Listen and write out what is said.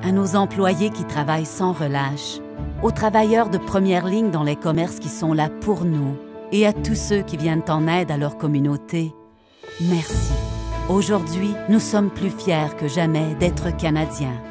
à nos employés qui travaillent sans relâche, aux travailleurs de première ligne dans les commerces qui sont là pour nous et à tous ceux qui viennent en aide à leur communauté, merci. Aujourd'hui, nous sommes plus fiers que jamais d'être Canadiens.